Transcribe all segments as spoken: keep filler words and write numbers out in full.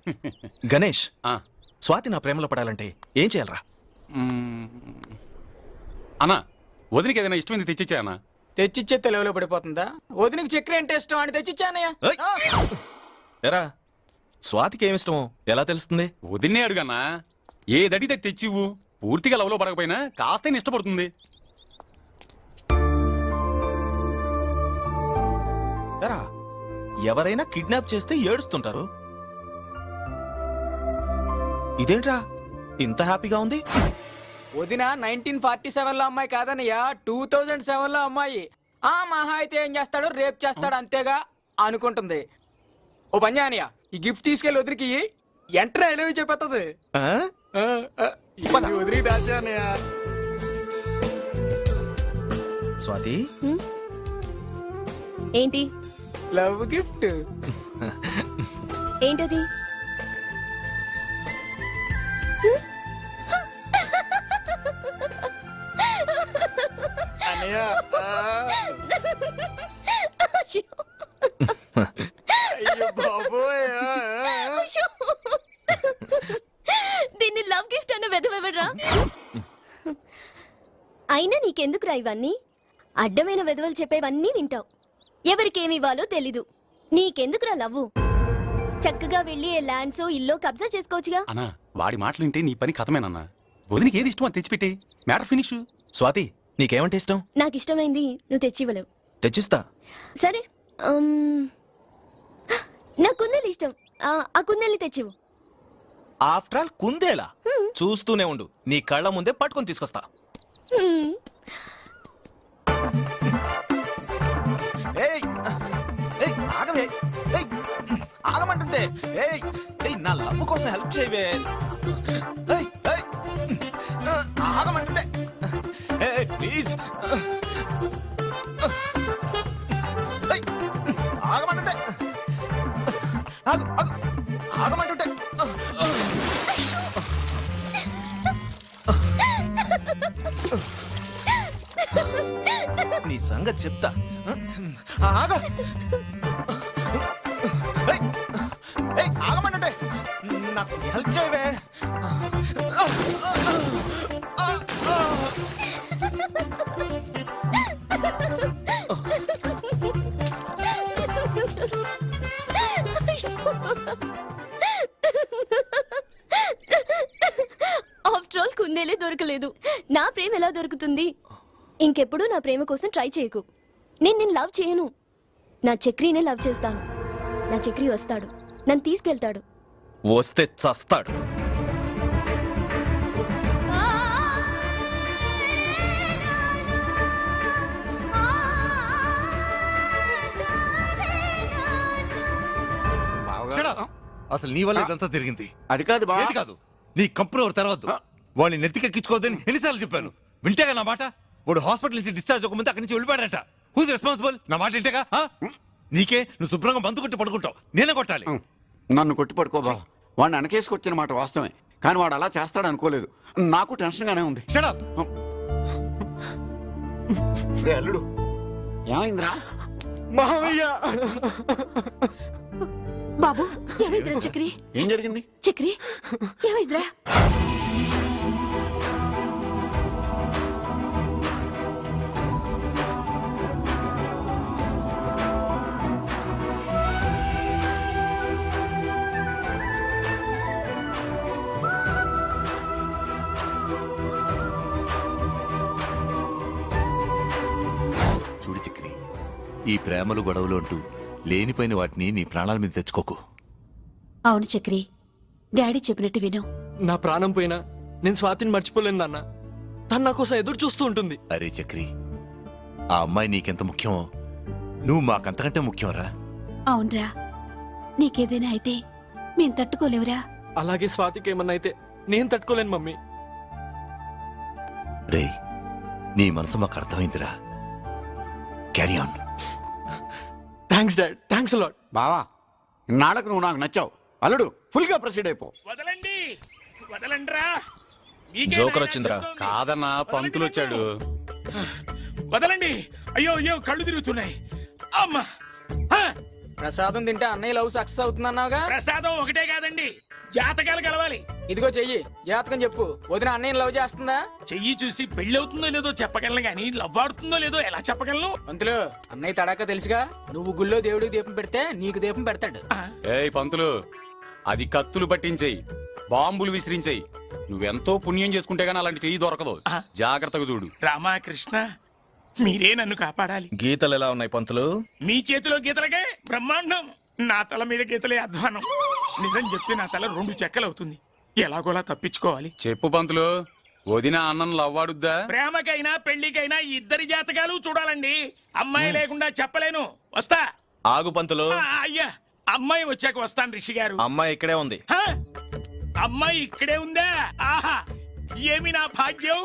గణేష్, స్వాతి నా ప్రేమలో పడాలంటే ఏం చేయాలరా? అన్నా వదినికి ఏదైనా ఇష్టమైంది తెచ్చిచ్చా అన్న. తెచ్చిచ్చే తెలుగులో పడిపోతుందా? వదినికి చక్కెర అంటే ఇష్టం అని తెచ్చిచ్చానయ్యా. ఎరా స్వాతికి ఏమి ఇష్టమో ఎలా తెలుస్తుంది? వదిన్నే అడుగన్నా. ఏదడితే తెచ్చివు. పూర్తిగా లవ్లో పడకపోయినా కాస్త ఇష్టపడుతుంది. ఎరా ఎవరైనా కిడ్నాప్ చేస్తే ఏడుస్తుంటారు, ఇదేంట్రా ఇంత హ్యాపీగా ఉంది? వదిన నైన్టీన్ ఫార్టీ సెవెన్ లో అమ్మాయి కాదనయ్యా, టూ థౌజండ్ సెవెన్ లో అమ్మాయి. ఆ మహా అయితే ఏం చేస్తాడు, రేప్ చేస్తాడు అంతేగా అనుకుంటుంది. ఓ పని చేయనయ్యా, ఈ గిఫ్ట్ తీసుకెళ్లి వదిలికి ఎంటర్ అయినవి చెప్పేస్తుంది. వదిలికి దాచానయ్యా. స్వాతి ఏంటి? Love gift. ఏంటది? అన్నయ్య దీన్ని లవ్ గిఫ్ట్ అన్న వెదవెవడ్రా? అయినా నీకెందుకురా ఇవన్నీ? అడ్డమైన వెదవలు చెప్పేవన్నీ వింటావు. ఎవరికేమి ఇవ్వాలో తెలీదు. నీకెందుకురా లవ్వు? చక్కగా వెళ్ళి ఏ ల్యాండ్స్ ఇల్లో కబ్జా చేసుకోవచ్చుగా. అన్నా వాడి మాటలు వింటే నీ పని కథమేనన్నా. వదినికి ఏది ఇష్టమో తెచ్చిపెట్టి మ్యాటర్ ఫినిష్. స్వాతి నీకేమంటే ఇష్టం? నాకు ఇష్టమైంది నువ్వు తెచ్చివ్వలేవు. తెచ్చిస్తా. సరే, నా కుందేలు ఇష్టం. ఆ కుందేల్ని తెచ్చివు. After all కుందేలా? చూస్తూనే ఉండు, నీ కళ్ళ ముందే పట్టుకొని తీసుకొస్తా. ఆగమంటుంటే నా లవ్ కోసం హెల్ప్ చేయవే. ఆగమంటుంటే ప్లీజ్ ఆగమంటుంటే ఆగమంటుంటే నీ సంగతి చెప్తా. ఆగ ఆగమంటుంటే నాకు హెల్ప్ చేయవే. ఆఫ్టర్ ఆల్ కుందేలే దొరకలేదు, నా ప్రేమ ఎలా దొరుకుతుంది? ఇంకెప్పుడు నా ప్రేమ కోసం ట్రై చేయకు. నేను నేను లవ్ చేయను, నా చక్రీనే లవ్ చేస్తాను. నా చక్రీ వస్తాడు, నన్ను తీసుకెళ్తాడు. వస్తే చస్తాడు. అసలు నీ వల్ల ఇదంతా జరిగింది. అది కాదు బా, ఏది కాదు, నీ కంపెనీ ఎవరు తర్వాత వాళ్ళని నెత్తికెక్కించుకోవద్దని ఎన్నిసార్లు చెప్పాను? వింటేగా నా మాట? వాడు హాస్పిటల్ నుంచి డిశ్చార్జ్ అవ్వకముందు అక్కడి నుంచి వెళ్ళిపోయాడట. Whose responsible? నా మాట ఇంటేగా? నీకే నువ్వు శుభ్రంగా మందు కొట్టి పడుకుంటావు, నేనే కొట్టాలి. నన్ను కొట్టి పడుకో బా. వాడిని వెనకేసుకొచ్చిన మాట వాస్తవమే, కానీ వాడు అలా చేస్తాడు అనుకోలేదు. నాకు టెన్షన్ గానే ఉంది. Shut up. అల్లుడు ఏమైందిరా? మావయ్య బాబు ఏమైందిరా? చక్రి ఏం జరిగింది? చక్రి ఏమైందిరా? చూడు చక్రి, ఈ ప్రేమలు గొడవలు అంటూ లేనిపోయిన వాటిని నీ ప్రాణాల మీద తెచ్చుకోకు. అవును చక్రి, డాడీ చెప్పినట్టు విను. నా ప్రాణం పోయినా నేను స్వాతిని మర్చిపోలేను నాన్న. తను నా కోసం ఎదురు చూస్తూ ఉంటుంది. అరే చక్రి, ఆ అమ్మాయి నీకెంత ముఖ్యమో నువ్వు మాకంతకంటే ముఖ్యంరా. అవునరా, నీకేదైనా అయితే మేము తట్టుకోలేవురా. అలాగే స్వాతికి ఏమన్నా అయితే నేను తట్టుకోలేను మమ్మీ. రే, నీ మనసు మాకు అర్థమైందిరా. Carry on. Thanks dad, thanks lot. బావా, ఇన్నాళ్ళకు నువ్వు నాకు నచ్చావు. అల్లుడు ఫుల్ గా ప్రొసీడ్ అయిపో. వదలండి, వదలండిరా. జోకర్ వచ్చిందిరా. కాదన్నా, పంతులు వచ్చాడు. వదలండి. అయ్యో అయ్యో, కళ్ళు తిరుగుతున్నాయి. అమ్మా, ప్రసాదం తింటే అన్నయ్య లవ్ సక్సెస్ అవుతుందన్నావుగా. ప్రసాదం ఒకటే కాదండి, జాతకాలు కలవాలి. ఇదిగో చెయ్యి, జాతకం చెప్పు. వదిన అన్నయ్య లవ్ చేస్తుందా? చెయ్యి చూసి పెళ్లి అవుతుందో లేదో చెప్పగలను గానీ లవ్ ఆడుతుందో లేదో ఎలా చెప్పగలను? పంతులు, అన్నయ్య తడాక తెలుసుగా. నువ్వు గుళ్ళో దేవుడికి దీపం పెడితే నీకు దీపం పెడతాడు. ఏయ్ పంతులు, అది కత్తులు పట్టించేయి, బాంబులు విసిరించేయి. నువ్వెంతో పుణ్యం చేసుకుంటే గానీ అలాంటి చెయ్యి దొరకదు. జాగ్రత్తగా చూడు. రామాకృష్ణ, మీరే నన్ను కాపాడాలి. గీతలు ఎలా ఉన్నాయి పంతులు? మీ చేతిలో గీతలకే బ్రహ్మాండం, నా తల మీద గీతలే అధ్వానం. నిజం చెప్తే నా తల రెండు చెక్కలు అవుతుంది. ఎలాగోలా తప్పించుకోవాలి. చెప్పు పంతులు, వదిన అన్నం లవ్వాడుద్దా? ప్రేమకైనా పెళ్లికైనా ఇద్దరి జాతకాలు చూడాలండి. అమ్మాయి లేకుండా చెప్పలేను. వస్తా. ఆగు పంతులు. ఆ, అయ్యా, అమ్మాయి వచ్చాక వస్తాను రిషి గారు. అమ్మాయి ఇక్కడే ఉంది. హ? అమ్మాయి ఇక్కడే ఉందా? ఆహా, ఏమి నా భాగ్యం.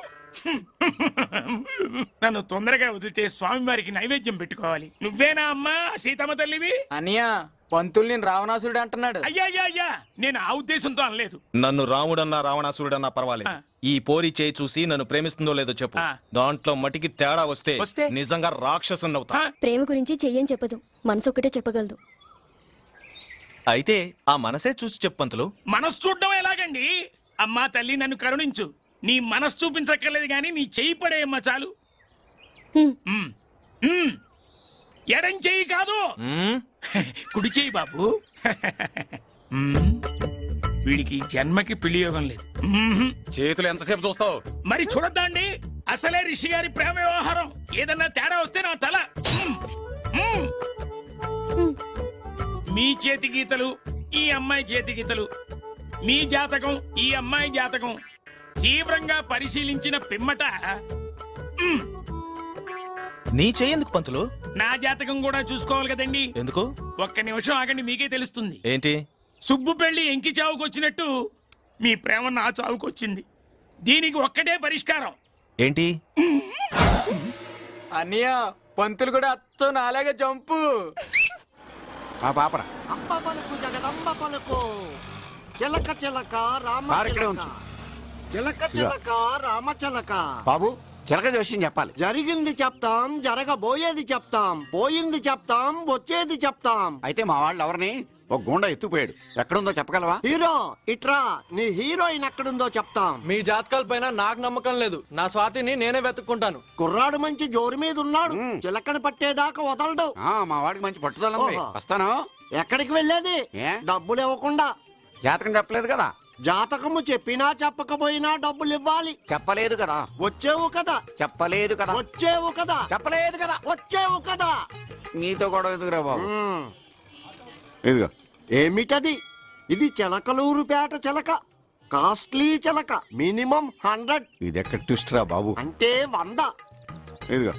నన్ను తొందరగా వదిలితే స్వామి వారికి నైవేద్యం పెట్టుకోవాలి. నువ్వేనా అమ్మా సీతమ్మ తల్లివి? అన్నయ్య, పంతులు నేను రావణాసురుడు అంటున్నాడు. అయ్యా అయ్యా అయ్యా, నేను ఆ ఉద్దేశంతో అనలేదు. నన్ను రాముడన్నా రావణాసురుడన్నా పర్వాలేదు. ఈ పోరి చేయి చూసి నన్ను ప్రేమిస్తుందో లేదో చెప్పు. దాంట్లో మటికి తేడా వస్తే వస్తే? నిజంగా రాక్షసుని అవుతా. ప్రేమ గురించి చెయ్యని చెప్పదు, మనసు ఒక్కటే చెప్పగలదు. అయితే ఆ మనసే చూసి చెప్పు పంతులు. మనసు చూడడం ఎలాగండి? అమ్మా తల్లి, నన్ను కరుణించు. నీ మనసు చూపించక్కర్లేదు గాని నీ చెయ్యి పడేయమ్మా చాలు. హ్మ్. ఉమ్, ఉమ్. ఎడం చెయ్యి కాదు, మ్మ్? కుడి చెయ్యి బాబు. ఉమ్. వీడికి జన్మకి పెళ్లి యోగం లేదు. ఉమ్మ్. చేతులు ఎంతసేపు చూస్తావు? మరి చూడద్దాండి, అసలే రిషి గారి ప్రేమ వ్యవహారం. ఏదన్నా తేడా వస్తే నా తల. ఉమ్, ఉమ్. మీ చేతి గీతలు, ఈ అమ్మాయి చేతి గీతలు, మీ జాతకం, ఈ అమ్మాయి జాతకం తీవ్రంగా పరిశీలించిన పిమ్మట ఉమ్, నీ చెయ్యేందుకు పంతులు? నా జాతకం కూడా చూసుకోవాలి కదండి. ఎందుకు? ఒక్క నిమిషం ఆగండి, మీకే తెలుస్తుంది. ఏంటి? సుబ్బు పెళ్లి ఎంకి చావుకొచ్చినట్టు మీ ప్రేమ నా చావుకొచ్చింది. దీనికి ఒక్కటే పరిష్కారం. ఏంటి? అన్నయ్య, పంతులు కూడా అచ్చో నాలాగే జంపు. మా పాపరా అమ్మ పలుకు జగదమ్మ పలుకు, చిలక చిలక రామ కారు ఇక్కడే చిలక, ఉంచు. చిలక చిలక రామ చిలక. బాబు, చిలక జోష్యం చెప్పాలి. జరిగింది చెప్తాం, జరగబోయేది చెప్తాం, పోయింది చెప్తాం, వచ్చేది చెప్తాం. అయితే మా వాళ్ళు ఎవరిని ఒక గుండా ఎత్తుపోయాడు, ఎక్కడుందో చెప్పగలవా? హీరో ఇట్రా, నీ హీరోయిన్ ఎక్కడుందో చెప్తాం. మీ జాతకాల పైన నాకు నమ్మకం లేదు. నా స్వాతిని నేనే వెతుక్కుంటాను. కుర్రాడు మంచి జోరు మీద ఉన్నాడు, మ్. చిలకని పట్టేదాకా వదలడు. ఆ, మా వాడికి మంచి పట్టుదల ఉంది. ఓహో. వస్తాను. ఎక్కడికి వెళ్ళేది? ఏ? డబ్బులు ఇవ్వకుండా. జాతకం చెప్పలేదు కదా? జాతకము చెప్పినా చెప్పకపోయినా డబ్బులు ఇవ్వాలి. చెప్పలేదు కదా? వచ్చేవు కదా, చెప్పలేదు కదా? వచ్చేవు కదా, చెప్పలేదు కదా? వచ్చేవు కదా. నీతో గొడవ ఎందుకురా బాబు? మ్. ఇదిగో. ఏమిటది? ఇది చిలకలూరుపేట చిలక, కాస్ట్లీ చిలక, మినిమం హండ్రెడ్. ఇది ఎక్కడ ట్విస్ట్ రా బాబు? అంటే వంద. ఇదిగో.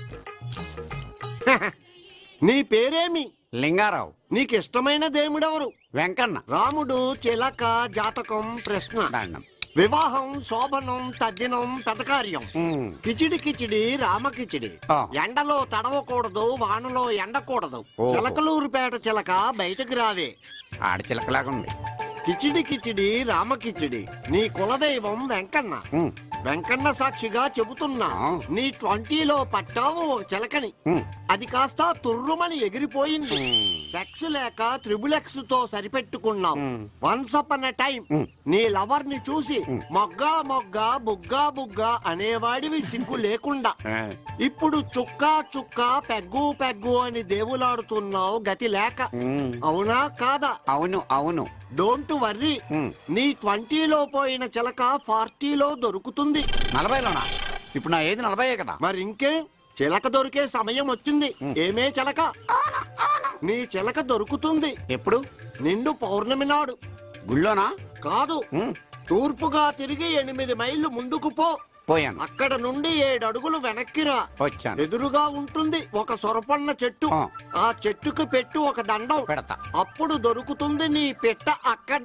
నీ పేరేమి? లింగారావు. నీకు ఇష్టమైన దేవుడెవరు? వెంకన్న. రాముడు, చిలక, జాతకం, ప్రశ్న. దండం. వివాహం, శోభనం, తద్దినం, పెదకార్యం. ఉమ్. కిచిడి కిచిడి రామ కిచిడి. ఆ. ఎండలో తడవకూడదు, వానలో ఎండకూడదు. ఓహో. చిలకలూరుపేట చిలక, బయటకు రావే. ఆడ చిలకలాగా ఉంది. కిచిడి కిచిడి రామ కిచిడి. నీ కులదైవం వెంకన్న. ఉమ్. వెంకన్న సాక్షిగా చెబుతున్నా, ఆ. నీ ట్వంటీలో పట్టావు ఒక చిలకని. ఉమ్. అది కాస్త తుర్రుమని ఎగిరిపోయింది. ఉమ్. సెక్స్ లేక త్రిబుల్ ఎక్స్ తో సరిపెట్టుకున్నావు. ఉమ్. వన్స్ అపాన్ ఎ టైం ఉమ్. నీ లవర్ ని చూసి ఉమ్. మొగ్గా మొగ్గా బుగ్గా బుగ్గా అనేవాడివి సిగ్గు లేకుండా. ఆ. ఇప్పుడు చుక్కా చుక్కా పెగ్గు పెగ్గు అని దేవులాడుతున్నావు గతి లేక. ఉమ్. అవునా కాదా? అవును అవును. డోంట్ వర్రీ, ఉమ్. నీ ట్వంటీలో పోయిన చిలక ఫార్టీలో దొరుకుతుంది. నలభైలోనా? ఇప్పుడు నా ఏది నలభై కదా? మరి ఇంకే, చిలక దొరికే సమయం వచ్చింది. ఏమే చిలక, నీ చిలక దొరుకుతుంది. ఎప్పుడు? నిండు పౌర్ణమి నాడు. గుళ్ళోనా? కాదు, ఉమ్. తూర్పుగా తిరిగి ఎనిమిది మైళ్ళు ముందుకు పో. పోయాను. అక్కడ నుండి ఏడు అడుగులు వెనక్కిరా. వచ్చాను. ఎదురుగా ఉంటుంది ఒక సొరపన్న చెట్టు. ఆ. ఆ చెట్టుకు పెట్టు ఒక దండం. పెడతా. అప్పుడు దొరుకుతుంది నీ పెట్ట అక్కడ.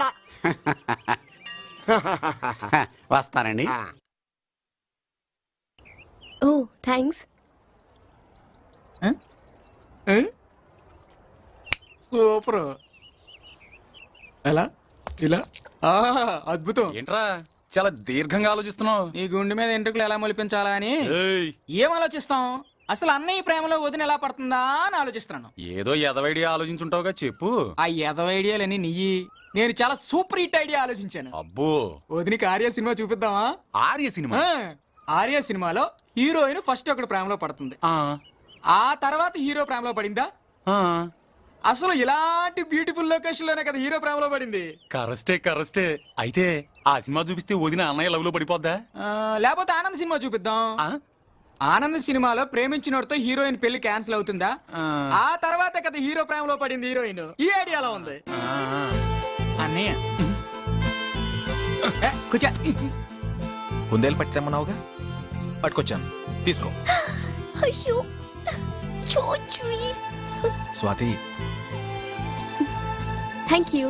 హ, వస్తానండి. ఆ. ఓ థ్యాంక్స్. సూపర్. ఎలా? ఇలా? ఆహా, అద్భుతం. ఏంట్రా చాలా దీర్ఘంగా ఆలోచిస్తున్నావు? నీ గుండె మీద ఎంట్రుకలు ఎలా మొలిపించాలా అని ఏయ్, ఏం ఆలోచిస్తాం? అసలు అన్నయ్య ప్రేమలో వదిన ఎలా పడుతుందా అని ఆలోచిస్తున్నాను. ఏదో ఎదవైడియా ఆలోచించుంటావుగా చెప్పు. ఆ ఎదవ ఐడియాలని నీయి. నేను చాలా సూపర్ హిట్ ఐడియా ఆలోచించాను. అబ్బో, వదినికి ఆర్య సినిమా చూపిద్దామా? ఆర్య సినిమా? ఆర్య సినిమాలో హీరోయిన్ ఫస్ట్ ఒకటి ప్రేమలో పడుతుంది, ఆ తర్వాత హీరో ప్రేమలో పడిందా? అసలు ఇలాంటి బ్యూటిఫుల్ లొకేషన్ లోనే కదా హీరో ప్రేమలో పడింది. కరెస్టే కరెస్టే. అయితే ఆ సినిమా చూపిస్తే వదిన అన్నయ్య లవ్ లో పడిపోద్దా? లేకపోతే ఆనంద్ సినిమా చూపిద్దాం. ఆనంద్ సినిమాలో ప్రేమించినోడితో హీరోయిన్ పెళ్లి క్యాన్సిల్ అవుతుందా? ఆ తర్వాత కదా హీరో ప్రేమలో పడింది హీరోయిన్. ఈ ఐడియాలో ఉంది అన్నయ్య. కూర్చో. కుందేలు పట్టితేమన్నావుగా, పట్టుకొచ్చాను, తీసుకో. అయ్యో so sweet. Swathi, thank you.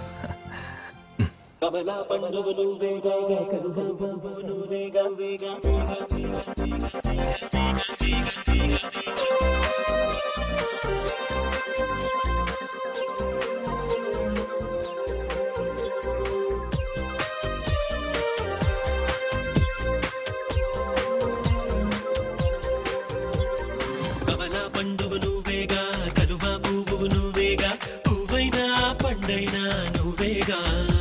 కమలా పండుగ నువ్వేగా కనుగొనుగొను నువ్వేగా వేగా వేగా వేగా వేగా వేగా కమలా పండుగ నువ్వేగా కలువ పువ్వు నువ్వేగా పువ్వైనా పండైనా నువ్వేగా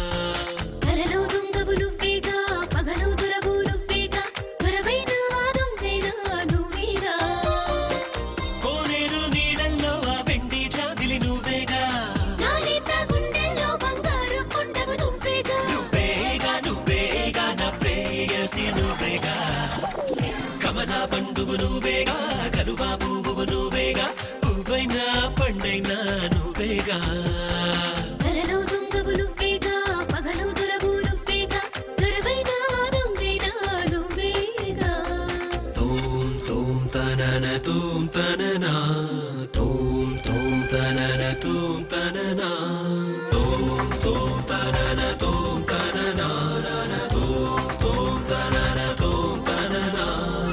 కమలా పండువు నువ్వేగా కలువ పువ్వు నువ్వేగా పువ్వైనా పండైనా నువ్వేగా కలలో దొంగవు నువ్వేగా పగలు దొరవు నువ్వేగా దొరవైనా దొంగైనా నువ్వేగా తోం తోం తనన తోం తననా తోం తోం తనన తోం తననా తోం తోం తనన తోం తననా తోం తోం తనన తోం తననా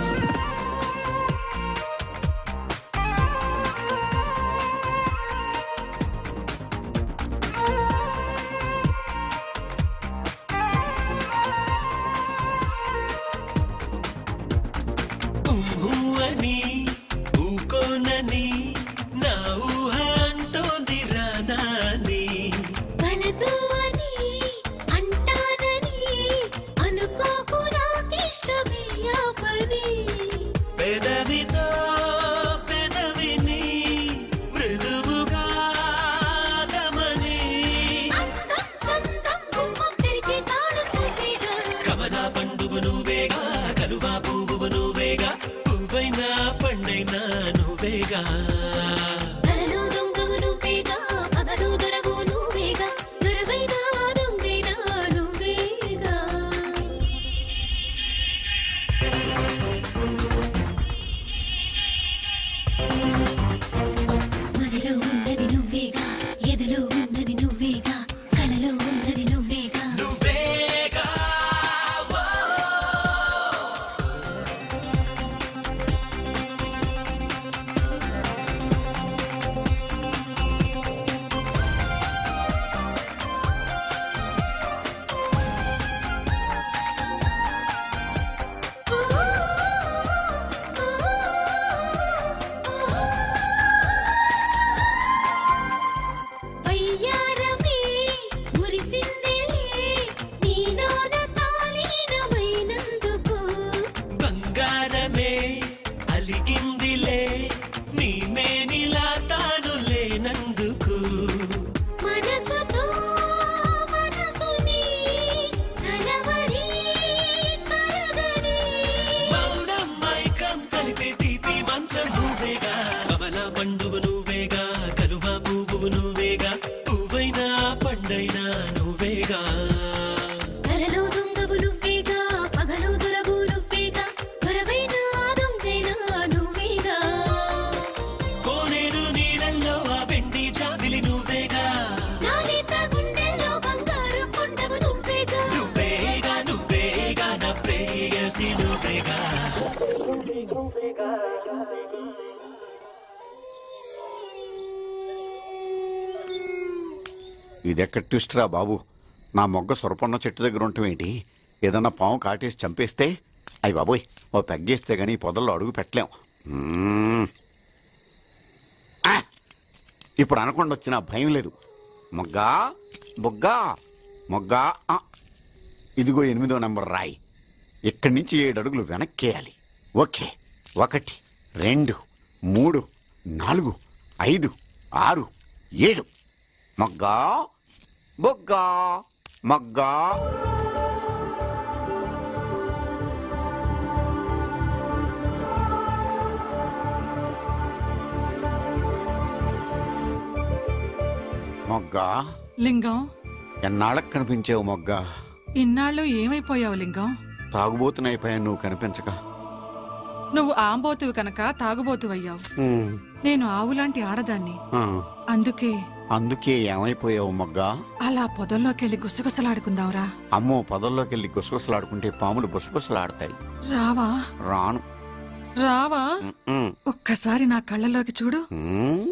ఊహని ఊకోనని నా ఊహ అంటోంది రానాని కలదు అని అంటానని అనుకోకు నాకిష్టమే ఆ పని పెదవితో పెదవిని మృదువుగా గమని అందం చందం గుమ్మం తెరిచే తాడు నువ్వేగా కమలా పండువు నువ్వేగా కలువ పువ్వు నువ్వేగా పువ్వైనా పండైనా నువ్వేగా కలలో దొంగవు నువ్వేగా పగలు దొరవు నువ్వేగా దొరవైనా దొంగైనా నువ్వేగా మదిలో ఉన్నది నువ్వేగా ఎదలో ఉన్నది నువ్వేగా కలలో ఉన్నది నువ్వేగా నువ్వేగా వయ్యారమే మురిసిందేలే నీలోన తాలీనమైనందుకు బంగారమే అలిగిందిలే నీ మేనిలా తాను లేనందుకు మనసుతో మనసుని కలవరి కలగని మౌనం మైకం కలిపే తీపి మంత్రం నువ్వేగా కమలా పండువు నువ్వేగా కలువ పువ్వు నువ్వేగా పువ్వైనా పండైనా నువ్వేగా కలలో దొంగవు నువ్వేగా పగలు దొరవు నువ్వేగా దొరవైనా దొంగైనా నువ్వేగా కోనేరు నీళ్ళల్లో ఆ వెండి జాబిలి నువ్వేగా నాలేత గుండెల్లో బంగారు కొండవు నువ్వేగా నువ్వేగా నువ్వేగా నా ప్రేయసి నువ్వేగా ఇదెక్కడ ట్విస్ట్ రా బాబు. నా మొగ్గ సొరపొన్న చెట్టు దగ్గర ఉండటమేంటి? ఏదన్నా పాము కాటేసి చంపేస్తే అయ్యి బాబోయ్ ఓ పెగ్గేస్తే గానీ ఈ పొదల్లో అడుగు పెట్టలేం. మ్మ్. ఆ! ఇప్పుడు అనకుండా వచ్చిన భయం లేదు. మొగ్గా బొగ్గా మొగ్గా ఆ. ఇదిగో ఎనిమిదో నంబర్ రాయి. ఇక్కడి నుంచి ఏడు అడుగులు వెనక్కేయాలి. ఓకే. ఒకటి, రెండు, మూడు, నాలుగు, ఐదు, ఆరు, ఏడు. మొగ్గా బొగ్గా మొగ్గా. మొగ్గా లింగం, ఎన్నాళ్ళకు కనిపించావు మొగ్గా? ఇన్నాళ్ళు ఏమైపోయావు లింగం? తాగుబోతునైపోయాను నువ్వు కనిపించక. నువ్వు ఆంబోతువు కనుక తాగుబోతువయ్యావు. నేను ఆవులాంటి ఆడదాన్ని, ఆ, అందుకే అందుకే ఏమైపోయావు మొగ్గా? అలా పొదల్లోకెళ్ళి గుసగుసలాడుకుందాంరా. అమ్మో, పొదల్లోకి వెళ్ళి గుసగుసలాడుకుంటే పాములు బుసబుసలాడతాయి. రావా? రాను. రావా? మ్మ్. ఒక్కసారి నా కళ్ళలోకి చూడు. మ్మ్.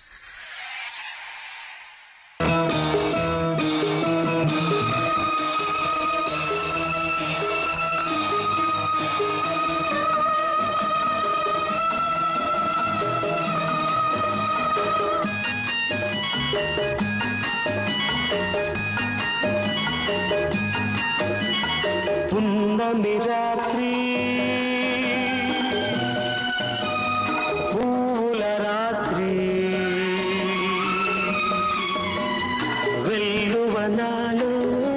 పున్నమి రాత్రి పూల రాత్రి వెల్లువనాలు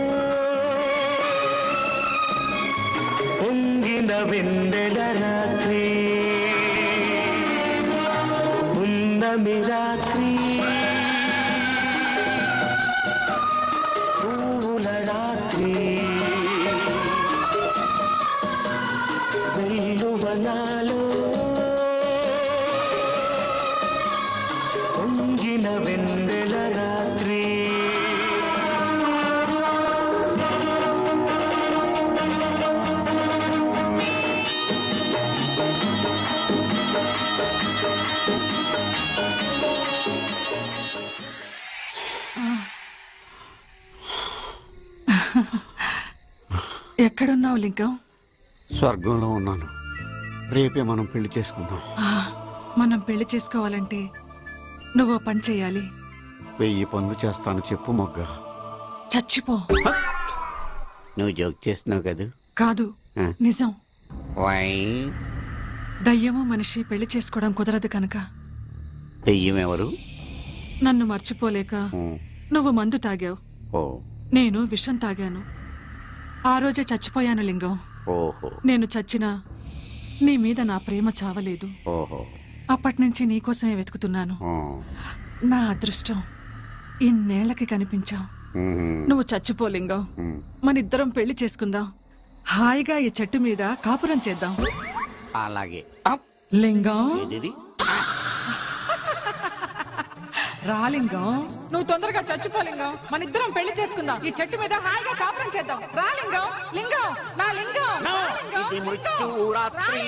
పొంగిన వెన్నెల రాత్రి పున్నమి రాత్రి పూల రాత్రి వెల్లువనాలు పొంగిన వెన్నెల రాత్రి ఎక్కడున్నావు లింగం? స్వర్గంలో ఉన్నాను. రేపే మనం పెళ్లి చేసుకుందాం. ఆ, మనం పెళ్లి చేసుకోవాలంటే నువ్వు పని చెయ్యాలి. వెయ్యి పనులు చేస్తాను చెప్పు మొగ్గా. చచ్చిపో. నువ్వు జోక్ చేస్తున్నావు కదా? కాదు, ఆ. నిజం. వై దయ్యము మనిషి పెళ్లి చేసుకోవడం కుదరదు కనుక దెయ్యం ఎవరు? నన్ను మర్చిపోలేక ఉమ్. నువ్వు మందు తాగావు, ఓ నేను విషం తాగాను. ఆ రోజే చచ్చిపోయాను లింగం. ఓహో నేను చచ్చినా నీ మీద నా ప్రేమ చావలేదు. ఓహో అప్పటి నుంచి నీకోసమే వెతుకుతున్నాను. ఆ. నా అదృష్టం ఇన్నేళ్లకి కనిపించావు. ఉమ్. నువ్వు చచ్చిపో లింగం. ఉమ్. మనిద్దరం పెళ్లి చేసుకుందాం. హాయిగా ఈ చెట్టు మీద కాపురం చేద్దాం. అలాగే. లింగం, ఏదిది? రా లింగం. నువ్వు తొందరగా చచ్చిపో లింగం. మనిద్దరం పెళ్లి చేసుకుందాం. ఈ చెట్టు మీద హాయిగా కాపురం చేద్దాం. రా లింగం. లింగం, నా లింగం. రా లింగం. ఇది ముచ్చు రాత్రి.